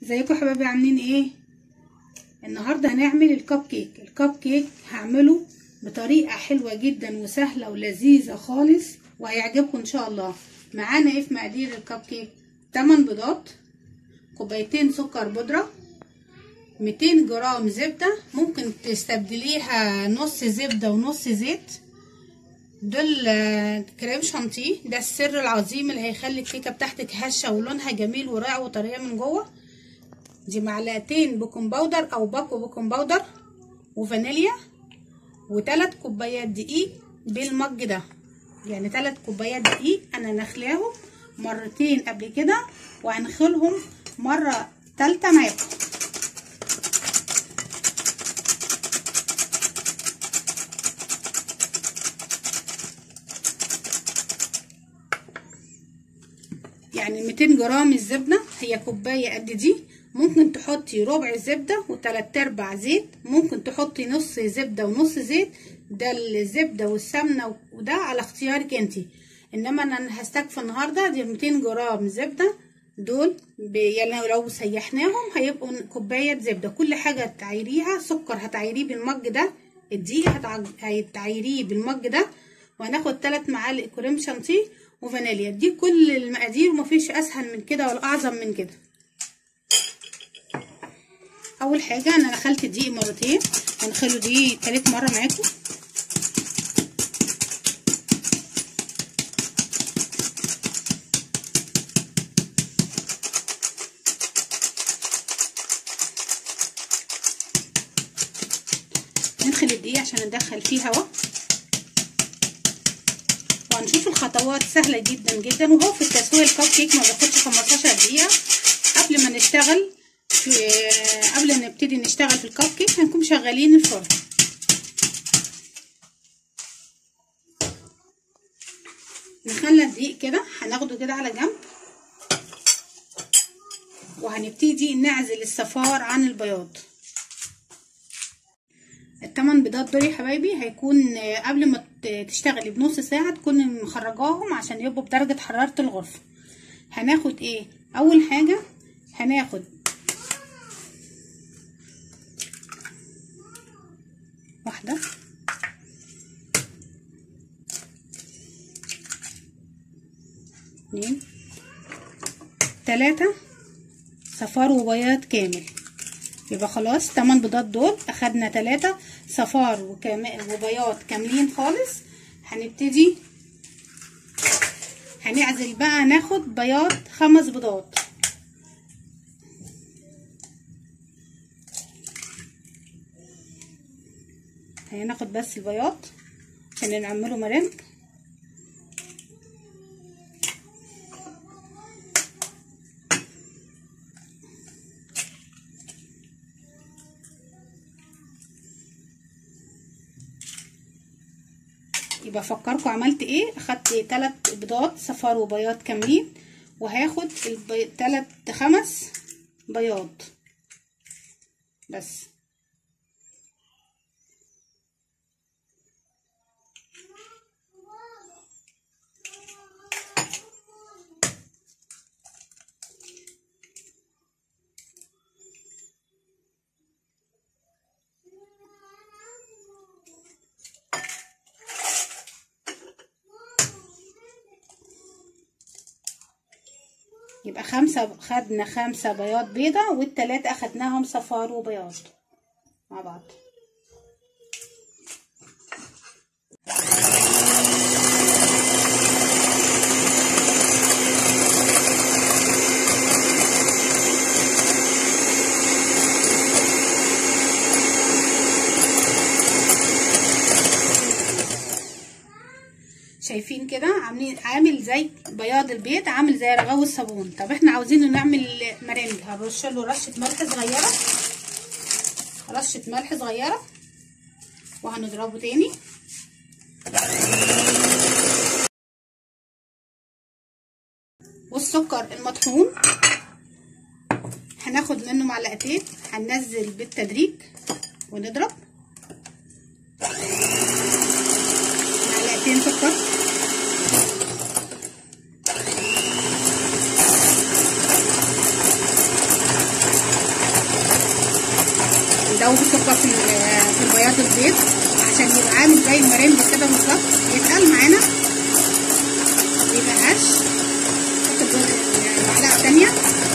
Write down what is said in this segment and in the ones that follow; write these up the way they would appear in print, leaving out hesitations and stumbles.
ازيكم يا حبايبي، عاملين ايه؟ النهارده هنعمل الكب كيك هعمله بطريقه حلوه جدا وسهله ولذيذه خالص وهيعجبكم ان شاء الله. معانا ايه في مقادير الكب كيك؟ 8 بيضات، كوبايتين سكر بودره، 200 جرام زبده، ممكن تستبدليها نص زبده ونص زيت. دول كريم شانتيه، ده السر العظيم اللي هيخلي الكيكه بتاعتك هشه ولونها جميل ورائع وطريه من جوه. دي معلقتين بيكنج باودر او باكو بيكنج باودر وفانيليا، و3 كوبايات دقيق بالمج ده، يعني 3 كوبايات دقيق انا نخلاهم مرتين قبل كده وهنخلهم مره ثالثه معاكم. يعني 200 جرام الزبده هي كوبايه قد دي، ممكن تحطي ربع زبده و3/4 زيت، ممكن تحطي نص زبده ونص زيت، ده الزبده والسمنه وده على اختيارك انتي. انما انا هستكفي النهارده دي 200 جرام زبده دول يعني لو سيحناهم هيبقوا كوبايه زبده. كل حاجه هتعيريها، سكر هتعيريه بالمج ده، الدقيق هتعيريه بالمج ده، وهناخد 3 معالق كريم شانتيه وفانيليا. دي كل المقادير ومفيش اسهل من كده ولا اعظم من كده. اول حاجه انا دخلت الدقيق مرتين، هنخله دي تالت مره معاكم. ندخل الدقيق عشان ندخل فيه هواء، وهنشوف الخطوات سهله جدا جدا. وهو في التسويه الكب كيك ما بياخدش 15 دقيقه. قبل ما نشتغل قبل ما نبتدي نشتغل في الكب كيك هنكون شغالين الفرن. نخلي الدقيق كده، هناخده كده على جنب، وهنبتدي نعزل الصفار عن البياض. ال8 بيضات دول يا حبايبي هيكون قبل ما تشتغلي بنص ساعه تكوني مخرجاهم عشان يبقوا بدرجه حراره الغرفه. هناخد ايه؟ اول حاجه هناخد واحده، 2، 3 صفار وبياض كامل. يبقى خلاص 8 بيضات دول اخدنا 3 صفار وبياض كاملين خالص. هنبتدي هنعزل بقى، ناخد بياض 5 بيضات. هناخد بس البياض عشان نعمله مرنج. يبقى افكركم عملت ايه. اخدت 3 بيضات صفار وبياض كاملين، وهاخد 5 بياض بس. يبقى 5 خدنا 5 بياض بيضة، وال3 اخدناهم صفار وبياض مع بعض. شايفين كده عامل زي بياض البيض، عامل زي رغاوي الصابون. طب احنا عاوزينه نعمل مرنج، هنرش له رشه ملح صغيره، رشه ملح صغيره، وهنضربه تاني. والسكر المطحون هناخد منه معلقتين، هننزل بالتدريج ونضرب معلقتين سكر، ندوب السكر في بياض البيض عشان يبقى عامل زي المرند كده بالظبط، يتقل معانا ميبقاش. نحط معلقه تانيه.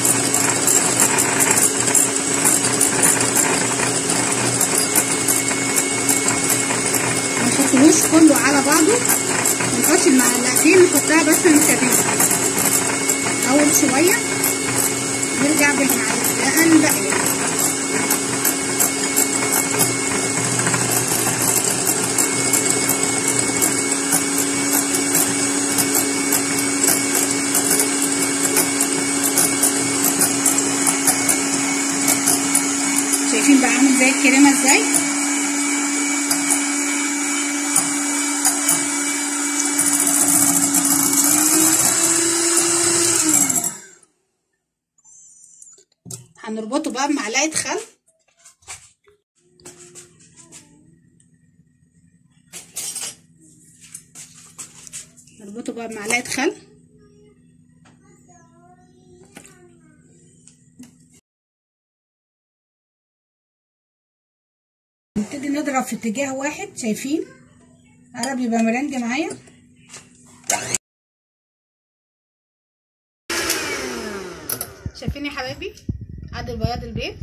منحطهوش كله على بعضه، منحطش المعلقتين، نحطها بس نسيبها اول شويه، نرجع بالمعلقه الباقيه. شايفين بقى عامل زي الكريمه ازاي؟ هنربطه بقى بمعلقه خل. نربطه بقى بمعلقه خل. نبتدي نضرب في اتجاه واحد. شايفين قرب يبقى مرنج معايا. شايفين يا حبايبي؟ ادي بياض البيض،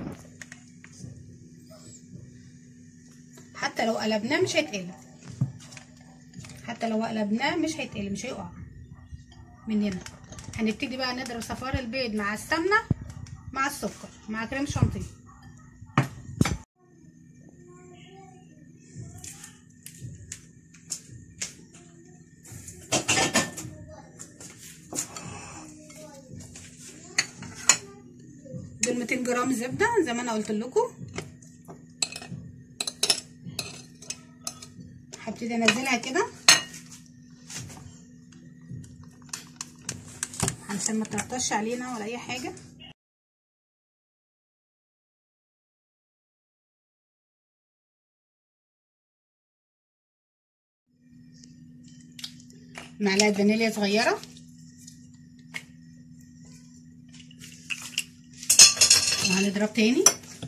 حتى لو قلبناه مش هيتقلب، حتى لو قلبناه مش هيتقلب، مش هيقع مننا. هنبتدي بقى نضرب صفار البيض مع السمنه مع السكر مع كريم شانتيه. دول 200 جرام زبده زي ما انا قلت لكم. هبتدي انزلها كده علشان ما تطرطش علينا ولا اي حاجه. معلقه فانيليا صغيره، وهنضرب تاني.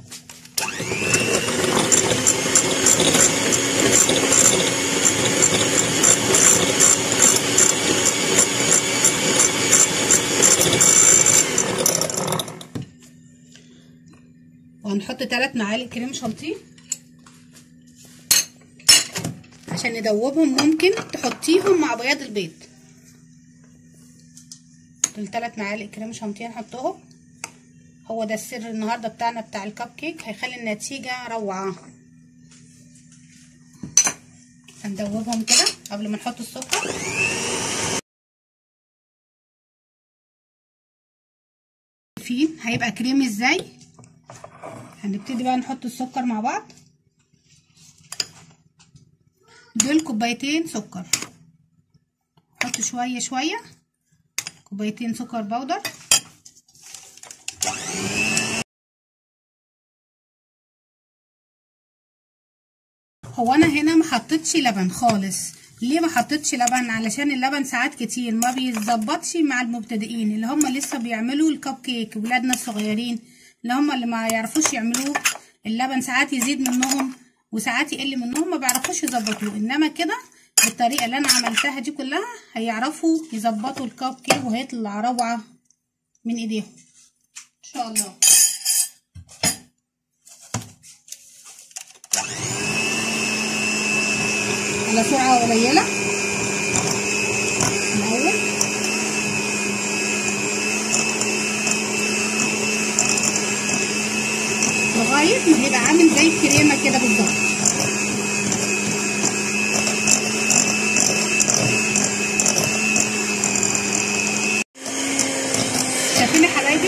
وهنحط 3 معالق كريم شانتيه عشان ندوبهم. ممكن تحطيهم مع بياض البيض. دول 3 معالق كريم شانتيه نحطهم. هو ده السر النهارده بتاعنا بتاع الكب كيك، هيخلي النتيجه روعه. هندوبهم كده قبل ما نحط السكر. فين هيبقى كريمي ازاي؟ هنبتدي بقى نحط السكر مع بعض. دول كوبايتين سكر، نحط شويه شويه. كوبايتين سكر بودر. هو انا هنا ما حطيتش لبن خالص. ليه ما حطيتش لبن؟ علشان اللبن ساعات كتير ما بيتظبطش مع المبتدئين اللي هم لسه بيعملوا الكب كيك، ولادنا الصغيرين اللي ما يعرفوش يعملوه. اللبن ساعات يزيد منهم وساعات يقل منهم، ما بيعرفوش يظبطوه. انما كده بالطريقه اللي انا عملتها دي كلها هيعرفوا يظبطوا الكب كيك، وهيطلع روعه من ايديهم ان شاء الله. على سرعه قليله الاول. لغايه ما هيبقى عامل زي الكريمه كده بالظبط. شايفين يا حبايبي؟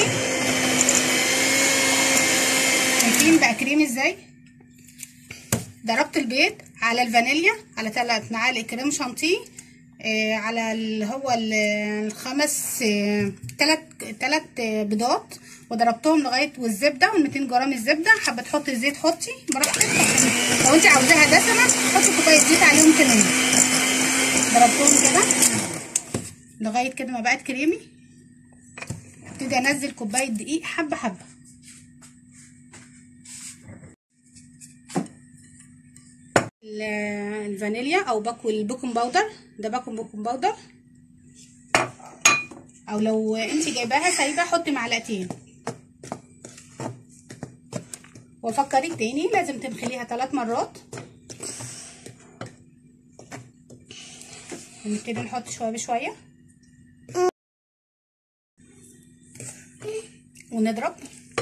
شايفين بقى كريمي ازاي؟ ضربت البيض على الفانيليا على 3 معالق كريم شانتيه، على اللي هو الخمس 3 بيضات، وضربتهم لغايه والزبده وال200 جرام الزبده. حابه تحطي زيت حطي براحتك، لو انت عاوزاها دسمه حطي كوبايه زيت عليهم كمان. ضربتهم كده لغايه كده ما بقت كريمي. ابتدي انزل كوبايه دقيق حبه حبه. الفانيليا او البيكنج باودر. ده بيكنج باودر، او لو انت جايباها سايبه حطي معلقتين. وافكرك تاني لازم تنخليها 3 مرات. ونبتدي نحط شويه بشويه ونضرب.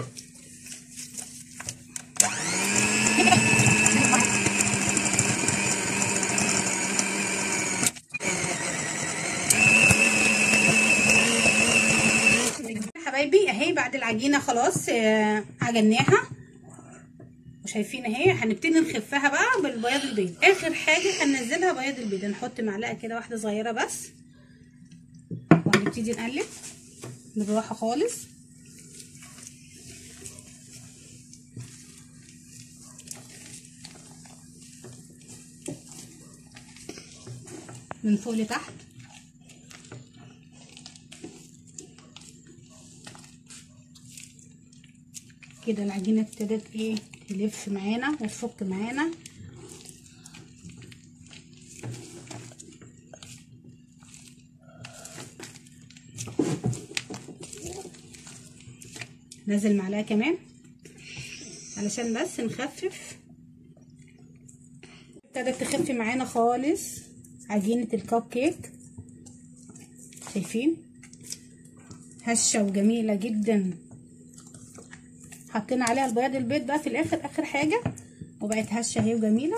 حبايبي اهي بعد العجينه خلاص عجناها وشايفين اهي. هنبتدي نخفها بقى بالبياض البيض. اخر حاجه هننزلها بياض البيض. نحط معلقه كده واحده صغيره بس، وهنبتدي نقلب بالراحه خالص. من فوق لتحت كده. العجينه ابتدت ايه تلف معانا وتفك معانا. نزل معلقه كمان علشان بس نخفف. ابتدت تخف معانا خالص عجينه الكب كيك. شايفين هشه وجميله جدا. حطينا عليها البياض البيض بقى في الاخر اخر حاجه، وبقت هشه اهي وجميله.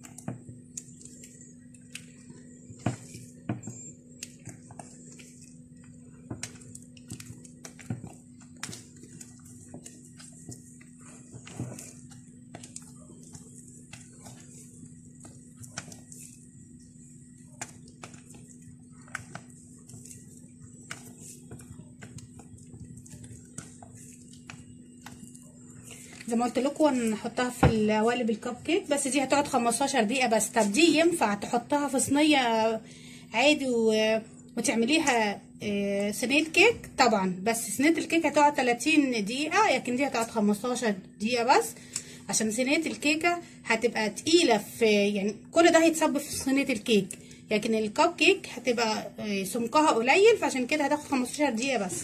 زي ما قلت لكم نحطها في القوالب الكب كيك، بس دي هتقعد 15 دقيقه بس. طب دي ينفع تحطها في صينيه عادي وتعمليها صينيه كيك؟ طبعا، بس صينيه الكيك هتقعد 30 دقيقه، لكن دي هتقعد 15 دقيقه بس، عشان صينيه الكيكه هتبقى تقيله. في يعني كل ده هيتصب في صينيه الكيك، لكن الكب كيك هتبقى سمكها قليل، فعشان كده هتاخد 15 دقيقه بس.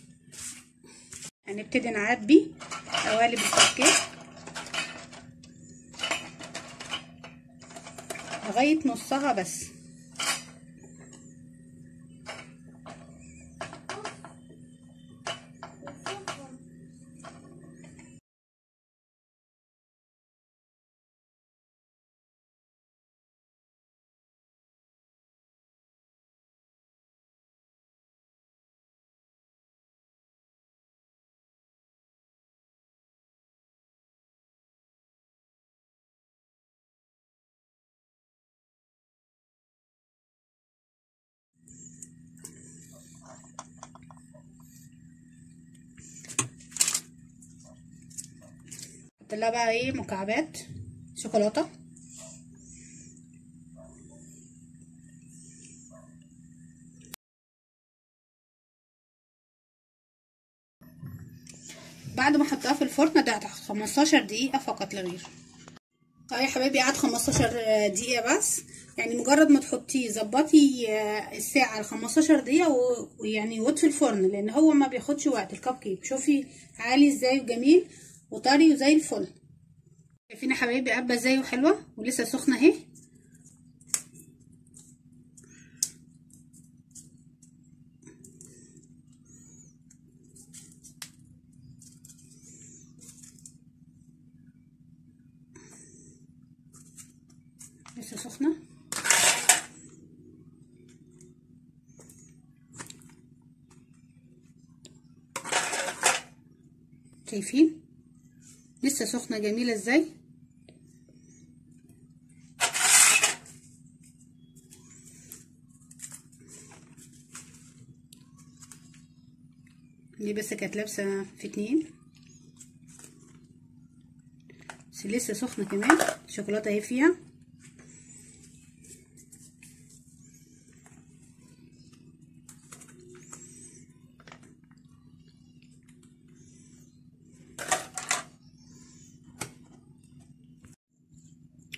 هنبتدي نعبي قوالب الكب كيك لغايه نصها بس. حط لها بقى ايه مكعبات شوكولاته. بعد ما احطها في الفرن ده 15 دقيقه فقط لا غير. طيب يا حبايبي قعد 15 دقيقه بس. يعني مجرد ما تحطيه ظبطي الساعه ل 15 دقيقه ويعني وطفي الفرن، لان هو ما بياخدش وقت الكب كيك. شوفي عالي ازاي وجميل وطري وزي الفل. شايفين يا حبايبي قبه ازاي وحلوه ولسه سخنه اهي. لسه سخنه. شايفين لسه سخنه جميله ازاي. دي بس كانت لابسه في 2، بس لسه سخنه كمان. الشوكولاته اهي فيها.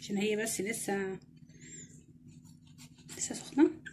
عشان هي بس لسه سخنه.